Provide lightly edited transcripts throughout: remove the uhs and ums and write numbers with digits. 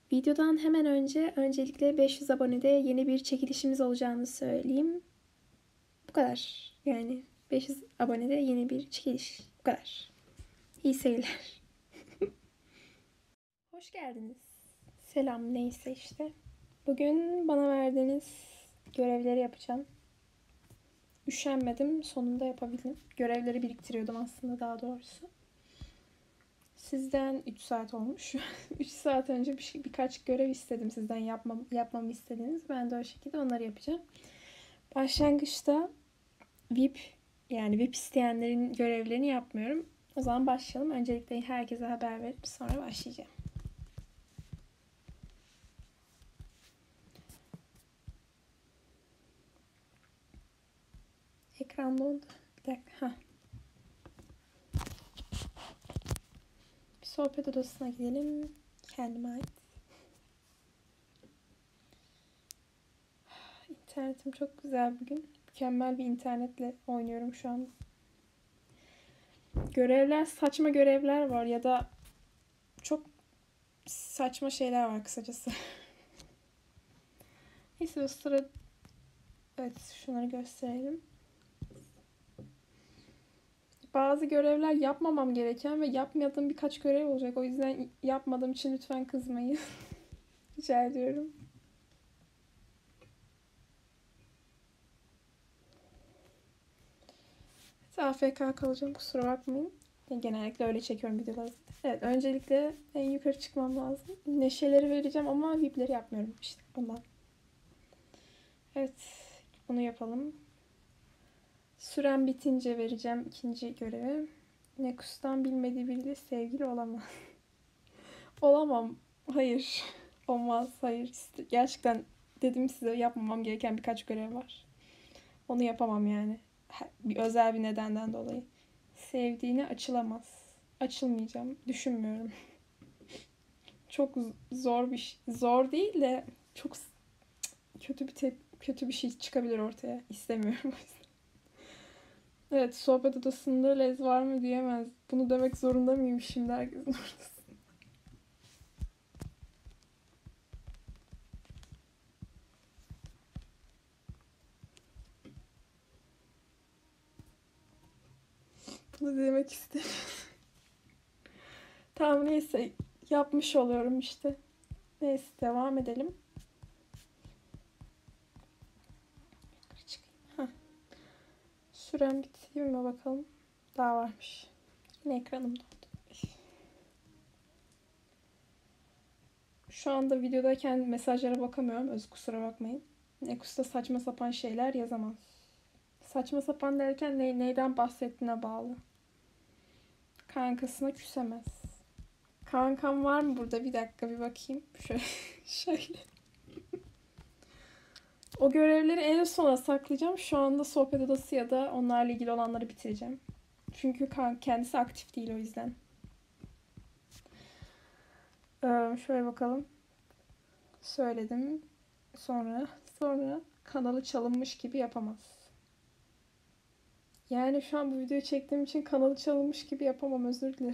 Videodan hemen öncelikle 500 abonede yeni bir çekilişimiz olacağını söyleyeyim. Bu kadar. Yani 500 abonede yeni bir çekiliş. Bu kadar. İyi seyirler. Hoş geldiniz. Selam neyse işte. Bugün bana verdiğiniz görevleri yapacağım. Üşenmedim. Sonunda yapabildim. Görevleri biriktiriyordum aslında daha doğrusu. Sizden 3 saat olmuş. 3 saat önce birkaç görev istedim sizden yapmamı istediğiniz. Ben de o şekilde onları yapacağım. Başlangıçta VIP yani VIP isteyenlerin görevlerini yapmıyorum. O zaman başlayalım. Öncelikle herkese haber verip sonra başlayacağım. Ekran dondu. Bir dakika. Bir sohbet odasına gidelim. Kendime ait. İnternetim çok güzel bugün. Mükemmel bir internetle oynuyorum şu an. Görevler, saçma görevler var ya da çok saçma şeyler var kısacası. Neyse o sıra... Evet, şunları gösterelim. Bazı görevler yapmamam gereken ve yapmadığım birkaç görev olacak. O yüzden yapmadığım için lütfen kızmayın. Rica ediyorum. AFK kalacağım, kusura bakmayın. Genellikle öyle çekiyorum videoları. Evet, öncelikle en yukarı çıkmam lazım. Neşeleri vereceğim ama VIP'leri yapmıyorum işte ondan. Evet, bunu yapalım. Süren bitince vereceğim ikinci görevi. Nekus'tan bilmediği biriyle sevgili olamam. Olamam. Hayır. Olmaz. Hayır. Gerçekten dedim size yapmamam gereken birkaç görev var. Onu yapamam yani. Bir özel bir nedenden dolayı. Sevdiğine açılamaz. Açılmayacağım. Düşünmüyorum. Çok zor bir şey. Zor değil de çok kötü bir şey çıkabilir ortaya. İstemiyorum. Evet, sohbet odasında lez var mı diyemez. Bunu demek zorunda mıyım şimdi herkesin ortasında? Bunu demek istemiyorum. Tamam neyse, yapmış oluyorum işte. Neyse, devam edelim. Süren bitiyor mu bakalım. Daha varmış. Yine ekranım dondu. Şu anda videodayken mesajlara bakamıyorum. Kusura bakmayın. Nekus'ta saçma sapan şeyler yazamam. Saçma sapan derken neyden bahsettiğine bağlı. Kankasına küsemez. Kankam var mı burada? Bir dakika bir bakayım. Şöyle. O görevleri en sona saklayacağım. Şu anda sohbet odası ya da onlarla ilgili olanları bitireceğim. Çünkü kendisi aktif değil o yüzden. Şöyle bakalım. Söyledim. Sonra kanalı çalınmış gibi yapamaz. Yani şu an bu videoyu çektiğim için kanalı çalınmış gibi yapamam, özür dilerim.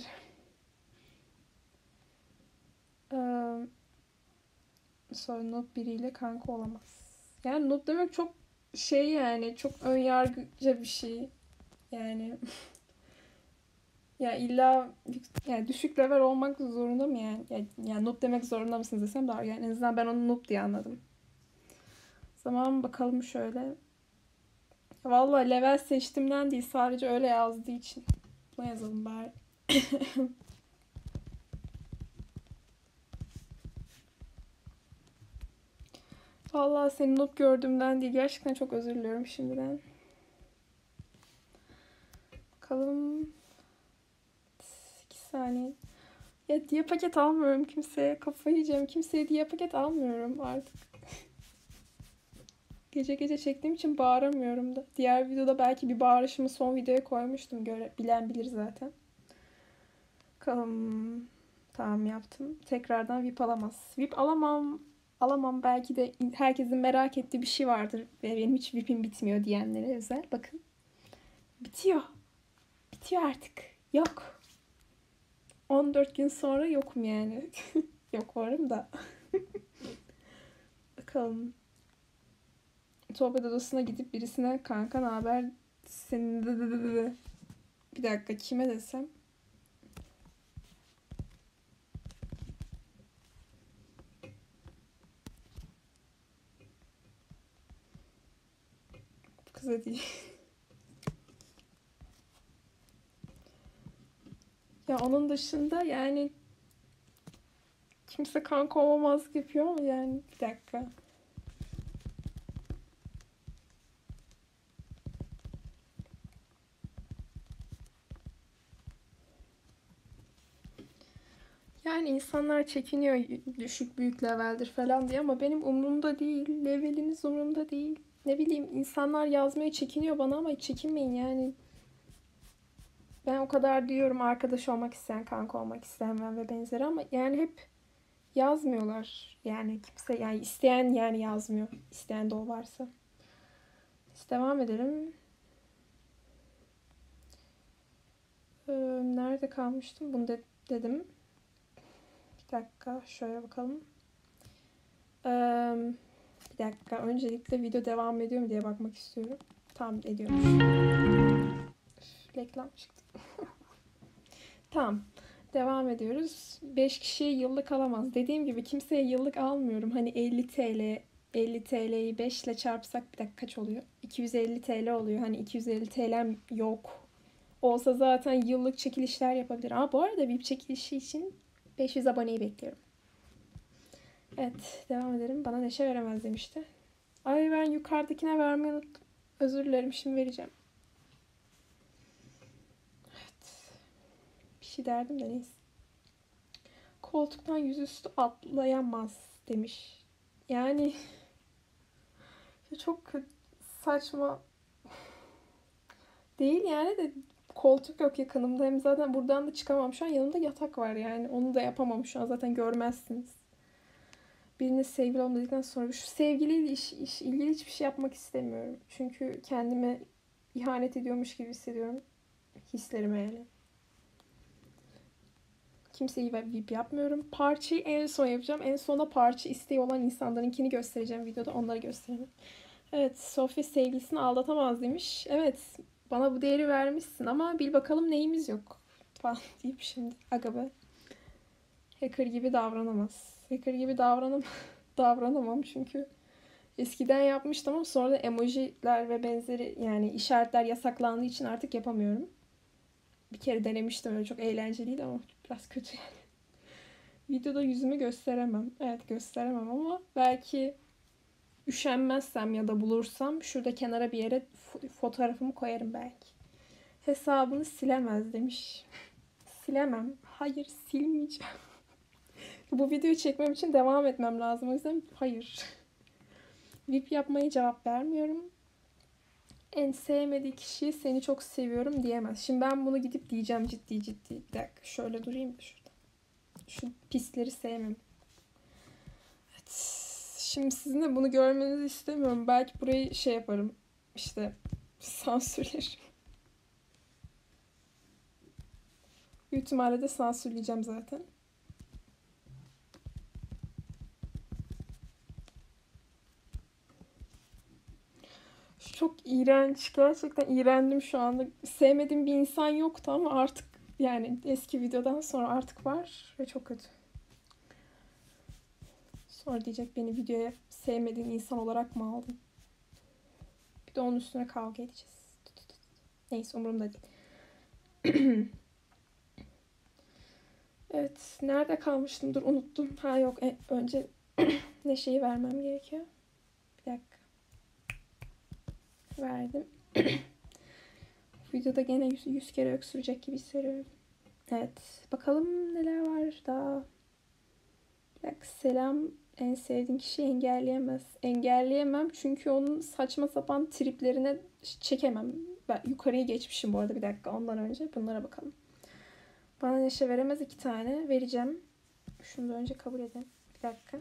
Sonra noob biriyle kanka olamaz. Yani noob demek çok şey, yani çok önyargıca bir şey. Yani ya illa yani düşük level olmak zorunda mı yani? Yani noob demek zorunda mısınız desem daha, yani en azından ben onu noob diye anladım. O zaman bakalım şöyle. Vallahi level seçtimden değil, sadece öyle yazdığı için. Buna yazalım bari. Vallahi seni noob gördüğümden değil. Gerçekten çok özür diliyorum şimdiden. Bakalım. 2 saniye. Ya diye paket almıyorum kimseye. Kafayı yiyeceğim. Kimseye diye paket almıyorum artık. Gece gece çektiğim için bağıramıyorum da. Diğer videoda belki bir bağırışımı son videoya koymuştum. Bilen bilir zaten. Bakalım. Tamam, yaptım. Tekrardan VIP alamaz. VIP alamam. Alamam. Belki de herkesin merak ettiği bir şey vardır. Ve benim hiç VIP'im bitmiyor diyenlere özel. Bakın. Bitiyor. Bitiyor artık. Yok. 14 gün sonra yokum yani. Yok, varım da. bakalım. Sohbet odasına gidip birisine kanka ne haber? Senin bir dakika kime desem? Kıza değil. Ya onun dışında yani kimse kanka olmamaz yapıyor ama yani bir dakika. Yani insanlar çekiniyor düşük büyük leveldir falan diye ama benim umurumda değil. Leveliniz umurumda değil. Ne bileyim insanlar yazmaya çekiniyor bana ama hiç çekinmeyin yani. Ben o kadar diyorum arkadaş olmak isteyen, kanka olmak isteyen ve benzeri ama yani hep yazmıyorlar. Yani kimse yani isteyen yani yazmıyor. İsteyen de o varsa. Biz devam edelim. Nerede kalmıştım? Bunu dedim. Bir dakika şöyle bakalım. Bir dakika öncelikle video devam ediyor mu diye bakmak istiyorum. Tamam ediyormuş. Reklam çıktı. Tamam. Devam ediyoruz. 5 kişiye yıllık alamaz. Dediğim gibi kimseye yıllık almıyorum. Hani 50 TL 50 TL'yi 5 ile çarpsak bir dakika kaç oluyor? 250 TL oluyor. Hani 250 TL'm yok. Olsa zaten yıllık çekilişler yapabilir. Aa bu arada VIP çekilişi için 500 aboneyi bekliyorum. Evet devam edelim. Bana neşe veremez demişti. Ay ben yukarıdakine vermeyi unuttum. Özür dilerim şimdi vereceğim. Evet. Bir şey derdim de neyse. Koltuktan yüzüstü atlayamaz demiş. Yani çok saçma değil yani de koltuk yok yakınımda. Hem zaten buradan da çıkamam. Şu an yanımda yatak var yani. Onu da yapamam şu an. Zaten görmezsiniz. Birine sevgili olmadıktan sonra şu sevgiliyle ilgili hiçbir şey yapmak istemiyorum. Çünkü kendime ihanet ediyormuş gibi hissediyorum. Hislerime yani. Kimseyi VIP yapmıyorum. Parçayı en son yapacağım. En sona parça isteği olan insanlarınkini göstereceğim videoda. Onları gösteremem. Evet, Sofya sevgilisini aldatamaz demiş. Evet, bana bu değeri vermişsin ama bil bakalım neyimiz yok falan deyip şimdi. Aga be. Hacker gibi davranamaz. Hacker gibi davranamam çünkü eskiden yapmıştım ama sonra da emojiler ve benzeri yani işaretler yasaklandığı için artık yapamıyorum. Bir kere denemiştim öyle çok eğlenceliydi ama biraz kötü yani. Videoda yüzümü gösteremem. Evet gösteremem ama belki üşenmezsem ya da bulursam şurada kenara bir yere fotoğrafımı koyarım belki. Hesabını silemez demiş. Silemem. Hayır silmeyeceğim. Bu videoyu çekmem için devam etmem lazım. O yüzden hayır. VIP yapmaya cevap vermiyorum. En sevmediği kişiyi seni çok seviyorum diyemez. Şimdi ben bunu gidip diyeceğim ciddi ciddi. Bir dakika şöyle durayım da şurada. Şu pisleri sevmem. Evet. Şimdi sizin de bunu görmenizi istemiyorum. Belki burayı şey yaparım. İşte sansürlerim. Büyük ihtimalle de sansürleyeceğim zaten. Çok iğrenç. Gerçekten iğrendim şu anda. Sevmediğim bir insan yoktu ama artık yani eski videodan sonra artık var ve çok kötü. Sonra diyecek beni videoya sevmediğin insan olarak mı aldın? Bir de onun üstüne kavga edeceğiz. Neyse umurumda değil. Evet. Nerede kalmıştım? Dur unuttum. Ha yok. Önce Neşe'yi vermem gerekiyor. Bir dakika. Verdim. Videoda gene 100 kere öksürecek gibi hissediyorum. Evet. Bakalım neler var daha. Bir dakika. Selam. En sevdiğin kişiyi engelleyemez. Engelleyemem çünkü onun saçma sapan triplerine çekemem. Ben yukarıya geçmişim bu arada bir dakika. Ondan önce bunlara bakalım. Bana neşe veremez 2 tane. Vereceğim. Şunu da önce kabul edelim. Bir dakika.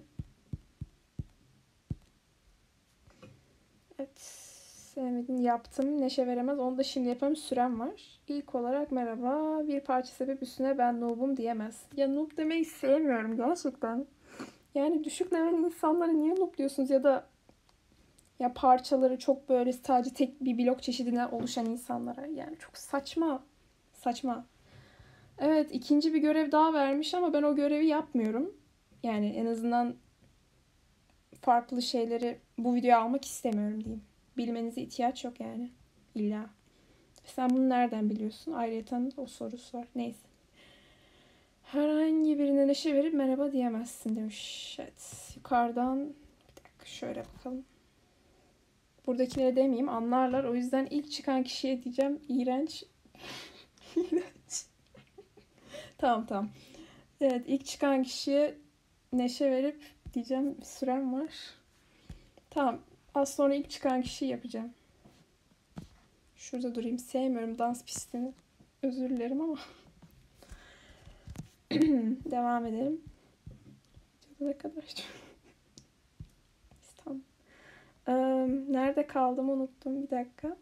Evet. Sevmediğini yaptım. Neşe veremez. Onu da şimdi yapalım. Sürem var. İlk olarak merhaba. Bir parça sebep üstüne ben noob'um diyemez. Ya noob demeyi sevmiyorum gerçekten. Yani düşük level insanları niye loopluyorsunuz ya da ya parçaları çok böyle sadece tek bir blok çeşidine oluşan insanlara. Yani çok saçma. Saçma. Evet, ikinci bir görev daha vermiş ama ben o görevi yapmıyorum. Yani en azından farklı şeyleri bu videoya almak istemiyorum diyeyim. Bilmenize ihtiyaç yok yani. İlla. Sen bunu nereden biliyorsun? Ayrıyeten o sorusu var. Neyse. Herhangi birine neşe verip merhaba diyemezsin demiş. Evet. Yukarıdan bir dakika şöyle bakalım. Buradakilere demeyeyim, anlarlar. O yüzden ilk çıkan kişiye diyeceğim. İğrenç. İğrenç. Tamam. Evet, ilk çıkan kişiye neşe verip diyeceğim. Bir sürem var. Tamam. Az sonra ilk çıkan kişiyi yapacağım. Şurada durayım. Sevmiyorum dans pistini. Özür dilerim ama. Devam edelim. Ne kadar çok. Tamam. Nerede kaldım unuttum. Bir dakika.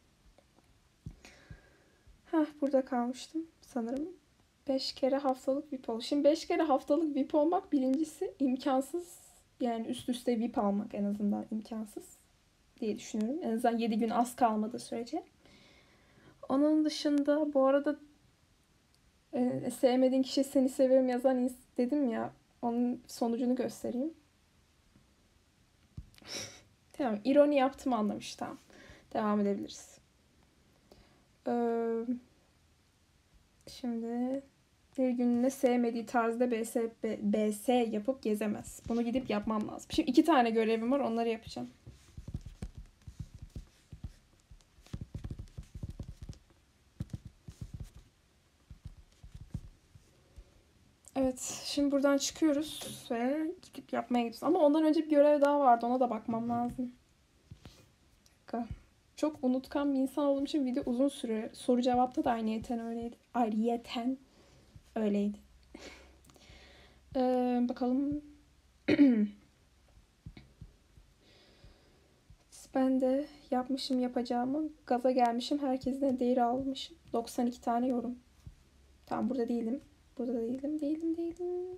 Burada kalmıştım sanırım. 5 kere haftalık VIP ol. Şimdi 5 kere haftalık VIP olmak birincisi imkansız. Yani üst üste VIP almak en azından imkansız diye düşünüyorum. En azından 7 gün az kalmadığı sürece. Onun dışında bu arada sevmediğin kişi seni seviyorum yazan dedim ya. Onun sonucunu göstereyim. Tamam. İroni yaptım anlamış. Tamam. Devam edebiliriz. Şimdi bir gününe sevmediği tarzda BS yapıp gezemez. Bunu gidip yapmam lazım. Şimdi 2 tane görevim var. Onları yapacağım. Evet. Şimdi buradan çıkıyoruz ve gidip yapmaya gidiyoruz. Ama ondan önce bir görev daha vardı. Ona da bakmam lazım. Bir dakika. Çok unutkan bir insan olduğum için video uzun sürüyor. Soru cevapta da ayrıyeten öyleydi. Ayrıyeten öyleydi. Bakalım. Ben de yapmışım yapacağımı. Gaza gelmişim. Herkesten değer almışım. 92 tane yorum. Tamam burada değilim. Burada da değilim.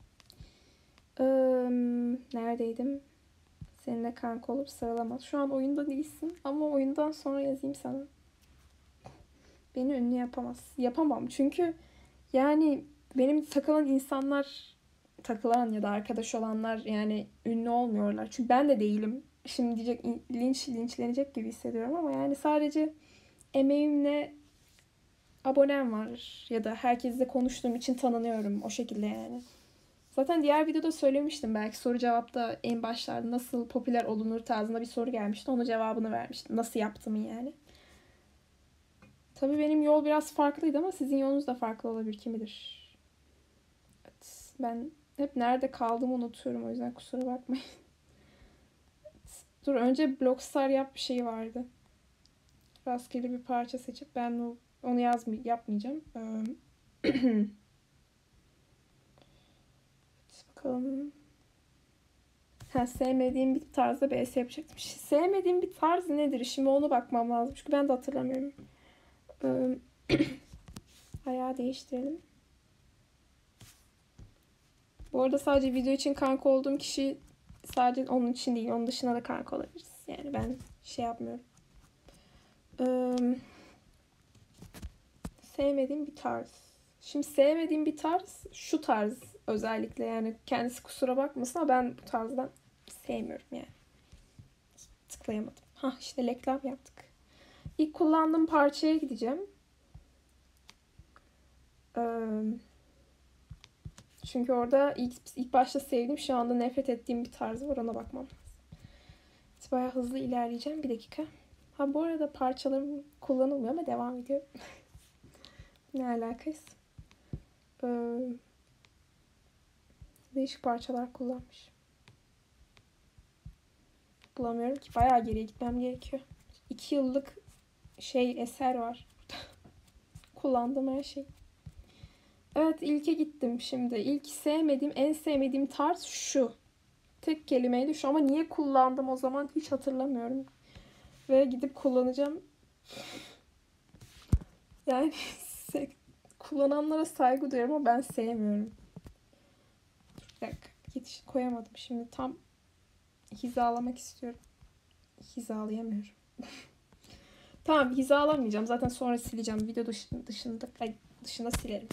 Neredeydim? Seninle kanka olup sıralamaz. Şu an oyunda değilsin. Ama oyundan sonra yazayım sana. Beni ünlü yapamaz. Yapamam. Çünkü yani benim takılan ya da arkadaş olanlar yani ünlü olmuyorlar. Çünkü ben de değilim. Şimdi diyecek linçlenecek gibi hissediyorum ama yani sadece emeğimle abonem var ya da herkesle konuştuğum için tanınıyorum o şekilde yani. Zaten diğer videoda söylemiştim, belki soru cevapta en başlarda nasıl popüler olunur tarzında bir soru gelmişti. Onun cevabını vermiştim. Nasıl yaptığımı yani. Tabii benim yol biraz farklıydı ama sizin yolunuz da farklı olabilir, kim bilir. Evet, ben hep nerede kaldığımı unutuyorum, o yüzden kusura bakmayın. Dur, önce Blockstar yap bir şey vardı. Rastgele bir parça seçip ben onu yapmayacağım. Bakalım. Sevmediğim bir tarzda BS yapacaktım. Sevmediğim bir tarz nedir? Şimdi onu bakmam lazım. Çünkü ben de hatırlamıyorum. Ayağı değiştirelim. Bu arada sadece video için kanka olduğum kişi sadece onun için değil. Onun dışında da kanka olabiliriz. Yani ben şey yapmıyorum. Sevmediğim bir tarz. Şimdi sevmediğim bir tarz şu tarz özellikle, yani kendisi kusura bakmasın ama ben bu tarzdan sevmiyorum yani. Tıklayamadım. İşte reklam yaptık. İlk kullandığım parçaya gideceğim. Çünkü orada ilk başta sevdiğim, şu anda nefret ettiğim bir tarzı var, ona bakmam lazım. Bayağı hızlı ilerleyeceğim. Bir dakika. Bu arada parçalarım kullanılmıyor ama devam ediyorum. Ne alakayız? Değişik parçalar kullanmış. Bulamıyorum ki. Bayağı geriye gitmem gerekiyor. 2 yıllık eser var. Kullandığım her şey. Evet, ilke gittim şimdi. İlk en sevmediğim tarz şu. Tek kelimeydi şu ama niye kullandım o zaman hiç hatırlamıyorum. Ve gidip kullanacağım. Yani kullananlara saygı duyuyorum ama ben sevmiyorum. Bir dakika. koyamadım. Şimdi tam hizalamak istiyorum. Hizalayamıyorum. Tamam, hizalamayacağım. Zaten sonra sileceğim. Video dışında silerim.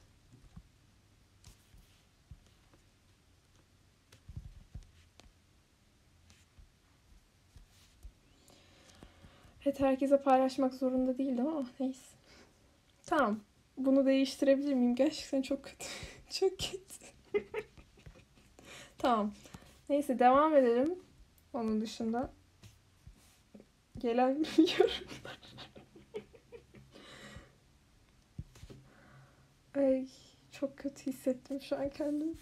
Evet, herkese paylaşmak zorunda değildim ama neyse. Tamam. Bunu değiştirebilir miyim? Gerçekten çok kötü. Çok kötü. Tamam. Neyse, devam edelim. Onun dışında gelen yorumlar. Ay, çok kötü hissettim şu an kendimi.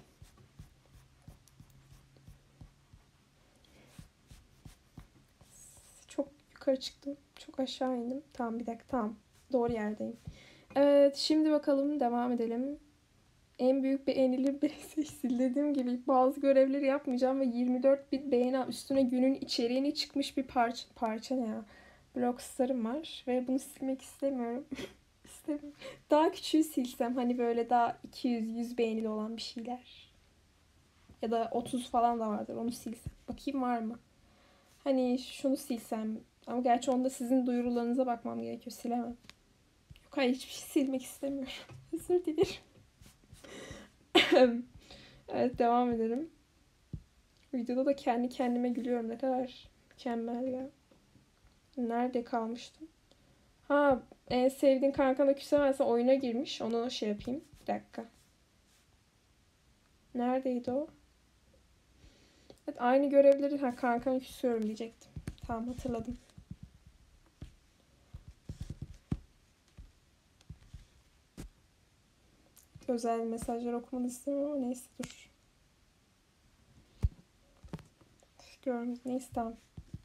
Çok yukarı çıktım. Çok aşağı indim. Tamam, bir dakika. Tamam. Doğru yerdeyim. Evet, şimdi bakalım, devam edelim. En büyük beğenilir seçsil. Dediğim gibi bazı görevleri yapmayacağım ve 24 bit beğeni üstüne günün içeriğini çıkmış bir parça ne ya? Blockstar'ım var ve bunu silmek istemiyorum. İstemiyorum. Daha küçüğü silsem, hani böyle daha 200-100 beğenili olan bir şeyler. Ya da 30 falan da vardır, onu silsem. Bakayım var mı? Hani şunu silsem. Ama gerçi onda sizin duyurularınıza bakmam gerekiyor. Silemem. Yok, hayır, hiçbir şey silmek istemiyorum. Özür dilerim. Evet, devam edelim. Videoda da kendi kendime gülüyorum. Ne kadar mükemmel ya. Nerede kalmıştım? Ha, en sevdiğin kankana küsemezsen oyuna girmiş. Onu şey yapayım. Bir dakika. Neredeydi o? Evet, aynı görevleri kankana küsüyorum diyecektim. Tamam, hatırladım. Özel mesajlar okumanı istemiyorum ama neyse, dur. Görmedim. Neyse, tamam.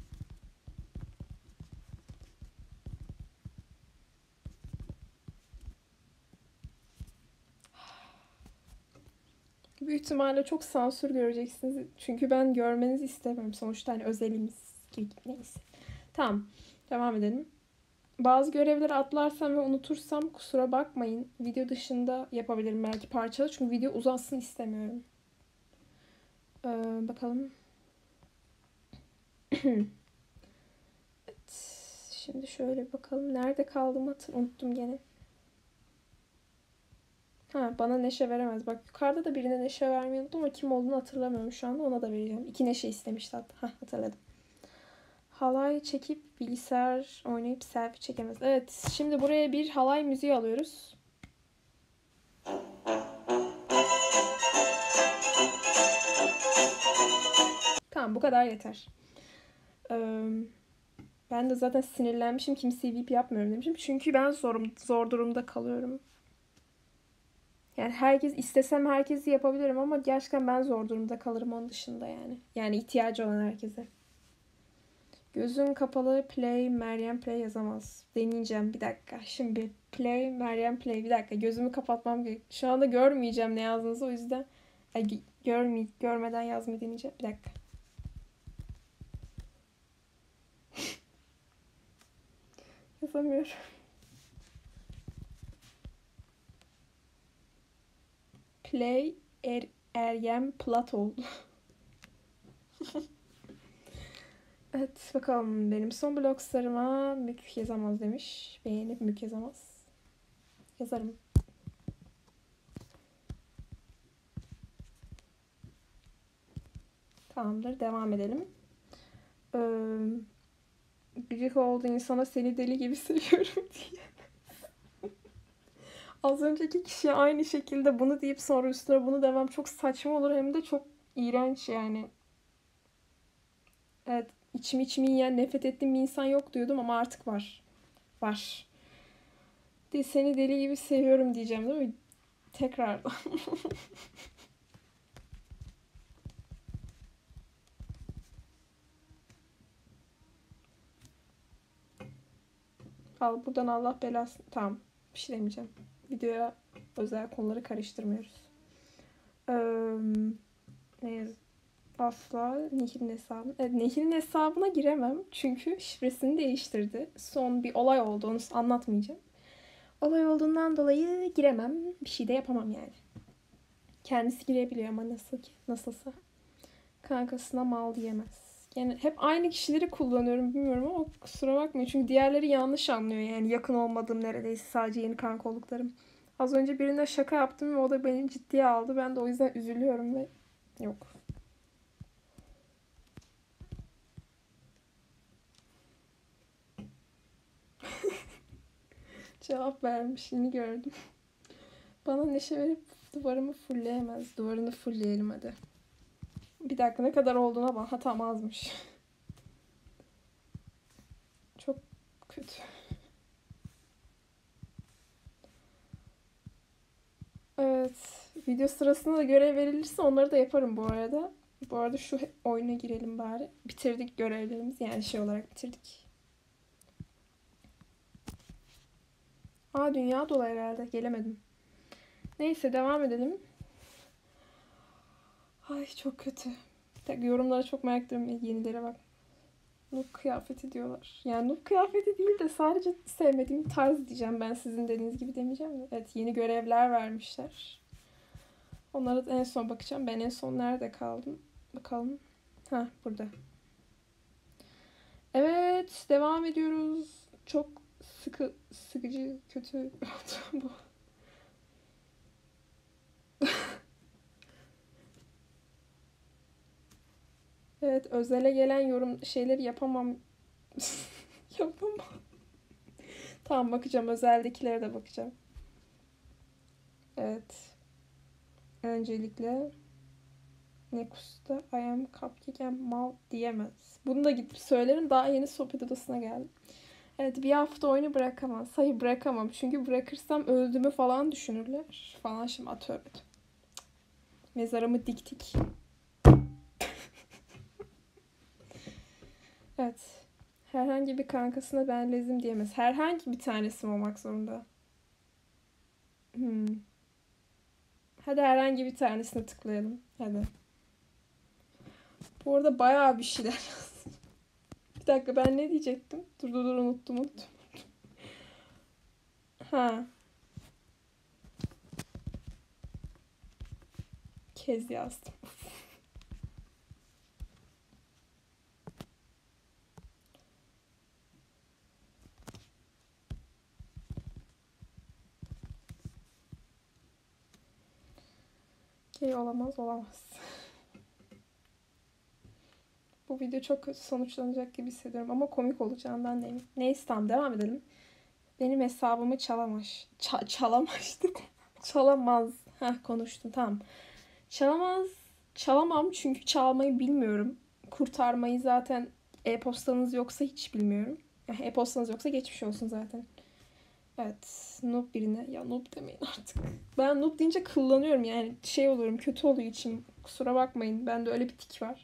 Büyük ihtimalle çok sansür göreceksiniz. Çünkü ben görmenizi istemiyorum. Sonuçta hani özelimiz gibi, neyse. Tamam. Devam edelim. Bazı görevleri atlarsam ve unutursam kusura bakmayın. Video dışında yapabilirim belki parçalı. Çünkü video uzatsın istemiyorum. Bakalım. Evet. Şimdi şöyle bakalım. Nerede kaldım, unuttum gene. Ha, bana neşe veremez. Bak, yukarıda da birine neşe vermeyi unuttum ama kim olduğunu hatırlamıyorum şu anda. Ona da vereceğim. 2 neşe istemişti hatta. Ha, hatırladım. Halay çekip bilgisayar oynayıp selfie çekemez. Evet, şimdi buraya bir halay müziği alıyoruz. Tamam, bu kadar yeter. Ben de zaten sinirlenmişim. Kimseye VIP yapmıyorum demişim. Çünkü ben zor durumda kalıyorum. Yani istesem herkesi yapabilirim ama gerçekten ben zor durumda kalırım onun dışında yani. Yani ihtiyacı olan herkese. Gözün kapalı play Meryem play yazamaz. Deneyeceğim bir dakika. Şimdi play Meryem play, bir dakika. Gözümü kapatmam gerek. Şu anda görmeyeceğim ne yazdığınızı, o yüzden görmeden yazmayı deneyeceğim. Bir dakika. Yazamıyorum. Play Eryem plat oldu. Evet, bakalım, benim son blogslarıma mük yazamaz demiş. Beğenip mük yazamaz. Yazarım. Tamamdır, devam edelim. Gıcık olduğu insana seni deli gibi seviyorum diye. Az önceki kişiye aynı şekilde bunu deyip sonra üstüne bunu demem çok saçma olur, hem de çok iğrenç yani. Evet, içimi yiyen, nefret ettiğim bir insan yok diyordum ama artık var. Var. Seni deli gibi seviyorum diyeceğim değil mi? Tekrardan. Al buradan, Allah belasını. Tamam. Bir şey demeyeceğim. Videoya özel konuları karıştırmıyoruz. Ne asla Nehir'in hesabına. Evet, Nehir'in hesabına giremem. Çünkü şifresini değiştirdi. Son bir olay oldu. Onu anlatmayacağım. Olay olduğundan dolayı giremem. Bir şey de yapamam yani. Kendisi girebiliyor ama nasıl ki? Nasılsa. Kankasına mal diyemez. Yani hep aynı kişileri kullanıyorum bilmiyorum ama kusura bakmayın. Çünkü diğerleri yanlış anlıyor. Yani yakın olmadığım neredeyse sadece yeni kanka olduklarım. Az önce birine şaka yaptım ve o da beni ciddiye aldı. Ben de o yüzden üzülüyorum ve yok. Cevap vermişini gördüm. Bana neşe verip duvarımı fullleyemez. Duvarını fullleyelim hadi. Bir dakika ne kadar olduğuna bak. Ha tam azmış. Çok kötü. Evet. Video sırasında da görev verilirse onları da yaparım bu arada. Bu arada şu oyuna girelim bari. Bitirdik görevlerimizi. Yani şey olarak bitirdik. Aa dünya dolu herhalde. Gelemedim. Neyse devam edelim. Ay çok kötü. Yorumlara çok merak ediyorum. Yenilere bak. Noob kıyafeti diyorlar. Yani noob kıyafeti değil de sadece sevmediğim tarz diyeceğim. Ben sizin dediğiniz gibi demeyeceğim de. Evet yeni görevler vermişler. Onlara da en son bakacağım. Ben en son nerede kaldım? Bakalım. Ha burada. Evet devam ediyoruz. Çok sıkıcı kötü bu. Evet özele gelen yorum şeyleri yapamam. Yapamam. Tamam bakacağım. Özeldekilere de bakacağım. Evet. Öncelikle Nekus'ta I am cupcake and mal diyemez. Bunu da gidip söylerim. Daha yeni sohbet odasına geldim. Evet bir hafta oyunu bırakamam. Hayır bırakamam. Çünkü bırakırsam öldüğümü falan düşünürler. Falan şimdi tövbe. Mezarımı diktik. Evet. Herhangi bir kankasına ben lezim diyemez. Herhangi bir tanesi mi olmak zorunda? Hadi herhangi bir tanesine tıklayalım. Hadi. Bu arada bayağı bir şeyler yazdım. Bir dakika ben ne diyecektim? Dur unuttum. Ha. Kez yazdım. Olamaz. Bu video çok kötü sonuçlanacak gibi hissediyorum ama komik olacağından eminim. Neyse tamam devam edelim. Benim hesabımı çalamaz. Çalamaz dedim. Çalamaz. Konuştum tamam. Çalamam çünkü çalmayı bilmiyorum. Kurtarmayı zaten e-postanız yoksa hiç bilmiyorum. E-postanız yoksa geçmiş olsun zaten. Evet. Noob birine. Ya noob demeyin artık. Ben noob deyince kullanıyorum yani. Şey oluyorum. Kötü oluyor içim. Kusura bakmayın. Bende öyle bir tik var.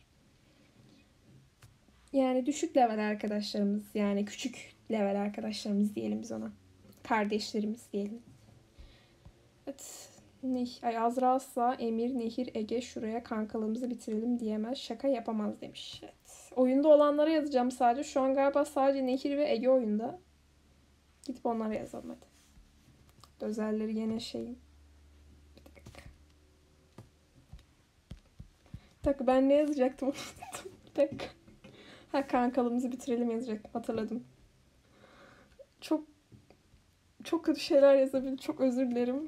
Yani düşük level arkadaşlarımız. Yani küçük level arkadaşlarımız diyelim biz ona. Kardeşlerimiz diyelim. Evet. Azra asla Emir, Nehir, Ege şuraya kankalığımızı bitirelim diyemez. Şaka yapamaz demiş. Evet. Oyunda olanlara yazacağım sadece. Şu an galiba sadece Nehir ve Ege oyunda. Gidip onlara yazalım hadi. Özelleri yine şeyim. Bir dakika ben ne yazacaktım unuttum. Bir dakika. Kankalığımızı bitirelim yazacaktım. Hatırladım. Çok kötü şeyler yazabildim. Çok özür dilerim.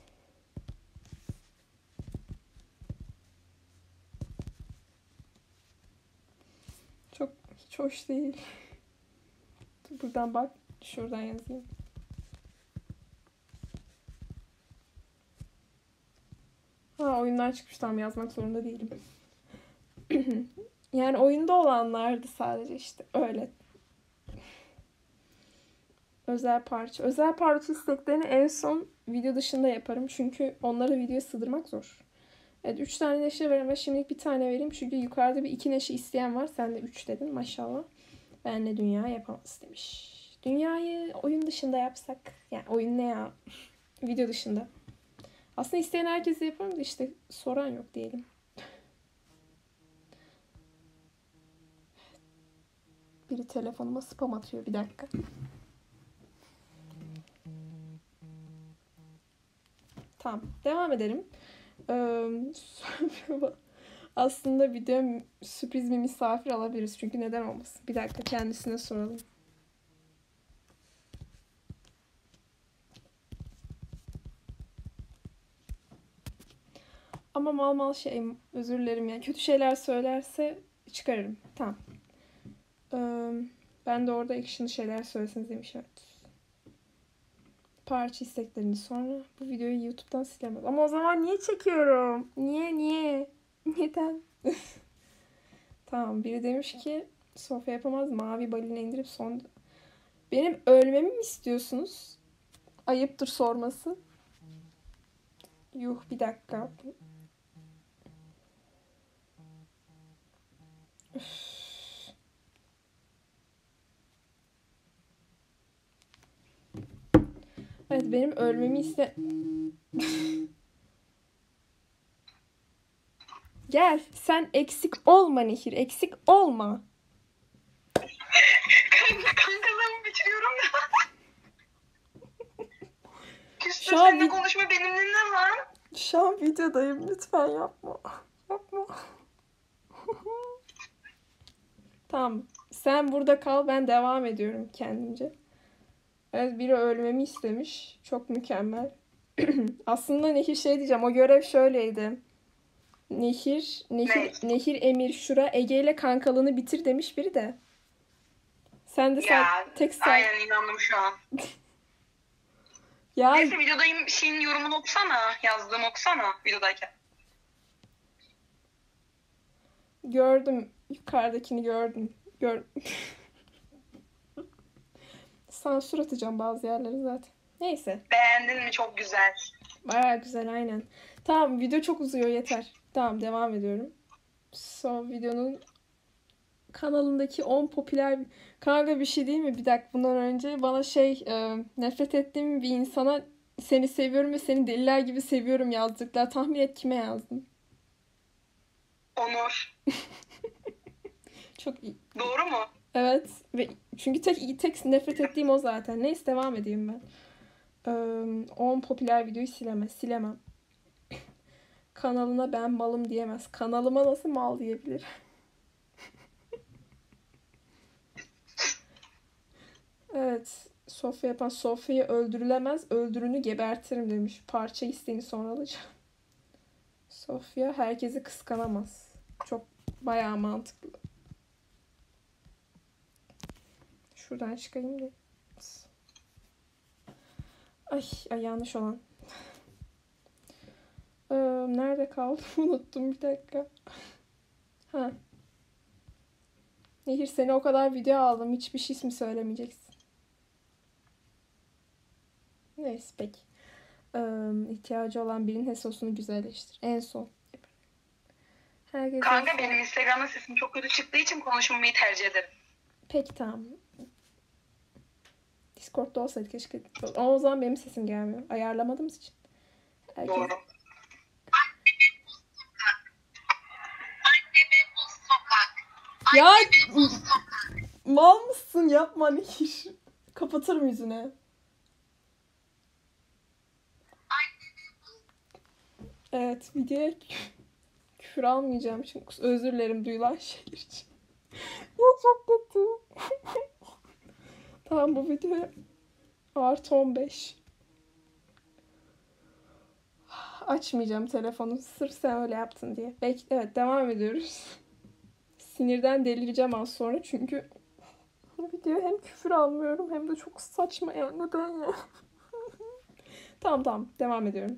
Hiç hoş değil. Buradan bak. Şuradan yazayım. Oyunlar çıkmış. Tam yazmak zorunda değilim. Yani oyunda olanlardı sadece işte. Öyle. Özel parça isteklerini en son video dışında yaparım. Çünkü onları videoya sığdırmak zor. Evet 3 tane neşe vereyim. Şimdilik bir tane vereyim. Çünkü yukarıda bir 2 neşe isteyen var. Sen de 3 dedin maşallah. Benle dünya yapamaz demiş. Dünyayı oyun dışında yapsak. Yani oyun ne ya? Video dışında. Aslında isteyen herkese yaparım da işte soran yok diyelim. Biri telefonuma spam atıyor. Bir dakika. Tamam. Devam edelim. Sonra aslında video sürpriz bir misafir alabiliriz. Çünkü neden olmasın? Bir dakika kendisine soralım. Ama mal mal şey, özür dilerim yani. Kötü şeyler söylerse çıkarırım. Tamam. Ben de orada action'lı şeyler söylesiniz demiş. Evet. Parça isteklerini sonra bu videoyu YouTube'dan silemez. Ama o zaman niye çekiyorum? Niye? Neden? Tamam, biri demiş ki Sofya yapamaz, mavi balina indirip son... Benim ölmemi mi istiyorsunuz? Ayıptır sorması. Yuh, bir dakika. Üf. Evet, benim ölmemi Gel, sen eksik olma Nehir, eksik olma. Kankalarımı bitiriyorum da. Küstüm, Şu an seninle konuşma benimle ne var? Şu an videodayım, lütfen yapma. Yapma. Tamam, sen burada kal, ben devam ediyorum kendimce. Evet, biri ölmemi istemiş. Çok mükemmel. Aslında Nehir şey diyeceğim. O görev şöyleydi. Nehir Emir Şura Ege ile kankalığını bitir demiş biri de. Sen de aynen inandım şu an. Ya Neyse, videodayım, şeyin yorumunu okusana. Yazdığımı okusana videodayken. gördüm. Yukarıdakini gördüm. Sansür atacağım bazı yerleri zaten. Neyse. Beğendin mi? Çok güzel. Baya güzel, aynen. Tamam, video çok uzuyor, yeter. Tamam, devam ediyorum. Son videonun kanalındaki 10 popüler... Kanka bir şey değil mi? Bir dakika, bundan önce bana nefret ettiğim bir insana seni seviyorum ve seni deliler gibi seviyorum yazdıklar. Tahmin et kime yazdım? Onur. Çok iyi. Doğru mu? Evet. Ve çünkü tek nefret ettiğim o zaten. Neyse, devam edeyim ben. 10 popüler videoyu silemem. Kanalına ben malım diyemez. Kanalıma nasıl mal diyebilir? Evet. Sofya'yı öldürülemez. Öldürünü gebertirim demiş. Parça isteğini sonra alacağım. Sofya herkesi kıskanamaz. Çok bayağı mantıklı. Şuradan çıkayım da. Ay yanlış olan. Nerede kaldım? Unuttum, bir dakika. Ha. Nehir, seni o kadar video aldım. Hiçbir şey mi söylemeyeceksin? Neyse, peki. İhtiyacı olan birinin HESOS'unu güzelleştir. En son. Kanka benim Instagram'da sesim çok kötü çıktığı için konuşmamayı tercih ederim. Peki, tamam. Discord'da olsaydı keşke. Ama o zaman benim sesim gelmiyor. Ayarlamadığımız için. Doğru. Ya mal mısın? Yapma Nehir. Kapatırım yüzüne. Evet, videoya küfür almayacağım çünkü özür dilerim duyulan şeyler için. Ya çok kötü. Tamam, bu video artı 15. Açmayacağım telefonu sırf sen öyle yaptın diye. Belki evet, devam ediyoruz. Sinirden delireceğim az sonra çünkü video hem küfür almıyorum hem de çok saçma ya. Neden ya? Tamam, devam ediyorum.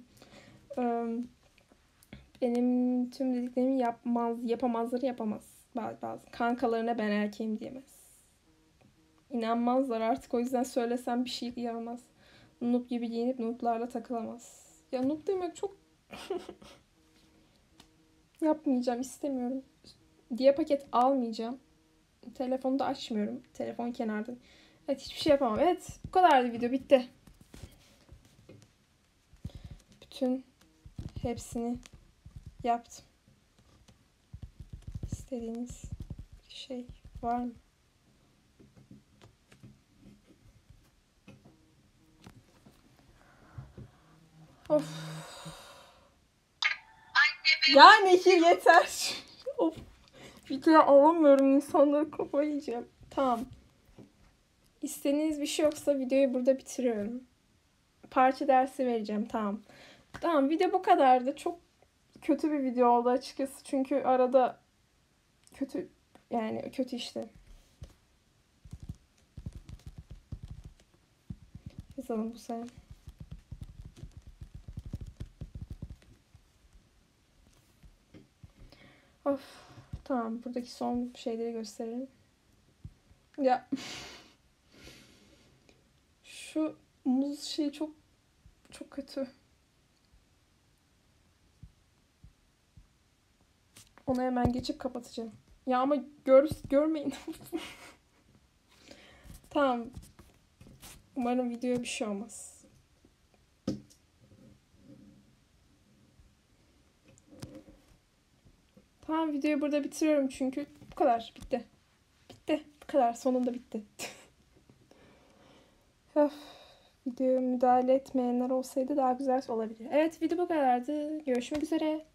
Benim tüm dediklerimi yapamazları yapamaz. Bazı kankalarına ben erkeğim diyemez. İnanmazlar artık, o yüzden söylesem bir şey diyemez. Noob gibi giyinip nooblarla takılamaz. Ya noob demek çok... Yapmayacağım, istemiyorum. Diye paket almayacağım. Telefonu da açmıyorum. Telefon kenarda. Evet, hiçbir şey yapamam. Evet, bu kadardı, video bitti. Bütün hepsini yaptım. İstediğiniz şey var mı? Of. Ya Nehir yeter. Of. Video alamıyorum, insanları kafayı yiyeceğim. Tamam. İstediğiniz bir şey yoksa videoyu burada bitiriyorum. Parça dersi vereceğim, tamam. Tamam, video bu kadardı. Çok kötü bir video oldu açıkçası. Çünkü arada kötü, yani kötü işte. Yazalım bu sayı. Of. Tamam, buradaki son şeyleri gösterelim. Ya. Şu muz şeyi çok kötü. Onu hemen geçip kapatacağım. Ya ama görmeyin. Tamam. Umarım videoya bir şey olmaz. Tamam, videoyu burada bitiriyorum çünkü bu kadar. Bitti. Bitti. Bu kadar. Sonunda bitti. Öf. Videoya müdahale etmeyenler olsaydı daha güzel olabilir. Evet, video bu kadardı. Görüşmek üzere.